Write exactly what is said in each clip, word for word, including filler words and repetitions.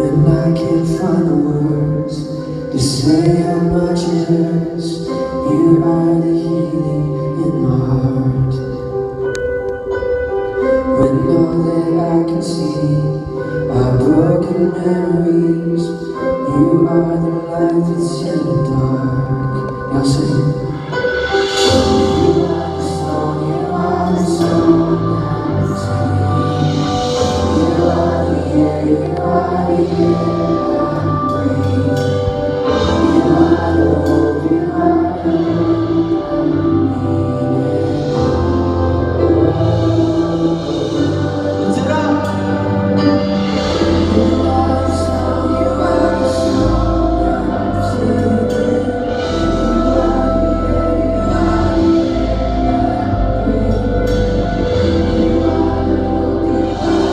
And I can't find the words to say how much it hurts. You are the healing in my heart. When all that I can see are broken memories, you are the light that's in the dark. Y'all sing. You are the song, you are the song that's me. You are the air, you are the air I breathe. You are the hope, you are the hope I need. Lift it up! You are the song, you are the song I'm singing. You are the air, you are the air I breathe. You are the hope, you are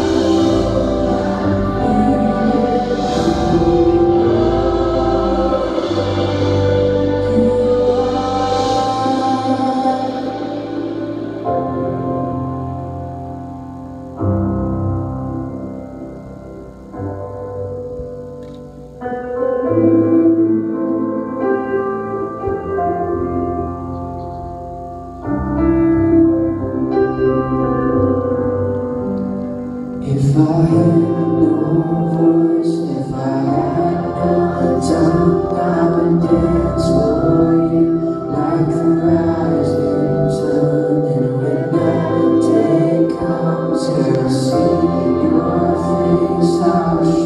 if I had no voice, if I had no tongue, I would dance for you like the rising sun. And when that day comes and I see your face, I will